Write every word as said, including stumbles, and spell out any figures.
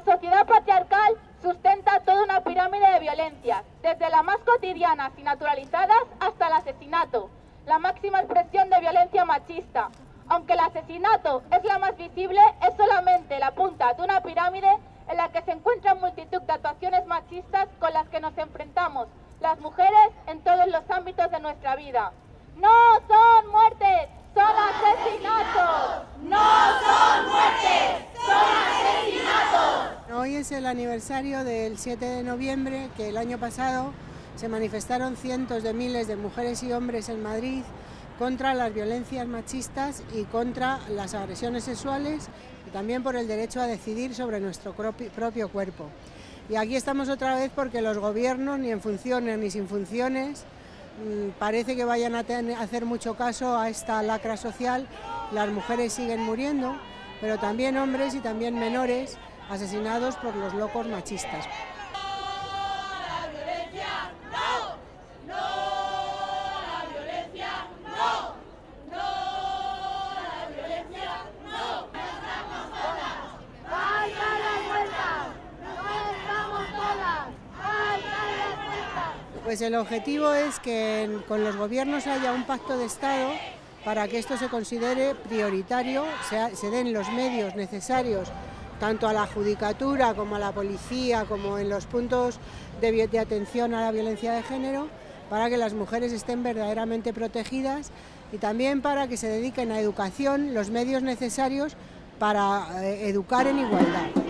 sociedad patriarcal sustenta toda una pirámide de violencias, desde las más cotidianas y naturalizadas hasta el asesinato, la máxima expresión de violencia machista. Aunque el asesinato es la más visible, es solamente la punta de una pirámide en la que se encuentran multitud de actuaciones machistas con las que nos enfrentamos las mujeres en todos los ámbitos de nuestra vida. ¡No son muertes, son asesinatos! ¡No son muertes, son asesinatos! Hoy es el aniversario del siete de noviembre, que el año pasado se manifestaron cientos de miles de mujeres y hombres en Madrid contra las violencias machistas y contra las agresiones sexuales, y también por el derecho a decidir sobre nuestro propio cuerpo. Y aquí estamos otra vez porque los gobiernos, ni en funciones ni sin funciones, parece que vayan a hacer mucho caso a esta lacra social. Las mujeres siguen muriendo, pero también hombres y también menores asesinados por los locos machistas. Pues el objetivo es que con los gobiernos haya un pacto de Estado para que esto se considere prioritario, se, se den los medios necesarios tanto a la judicatura como a la policía, como en los puntos de, de atención a la violencia de género, para que las mujeres estén verdaderamente protegidas y también para que se dediquen a educación los medios necesarios para eh, educar en igualdad.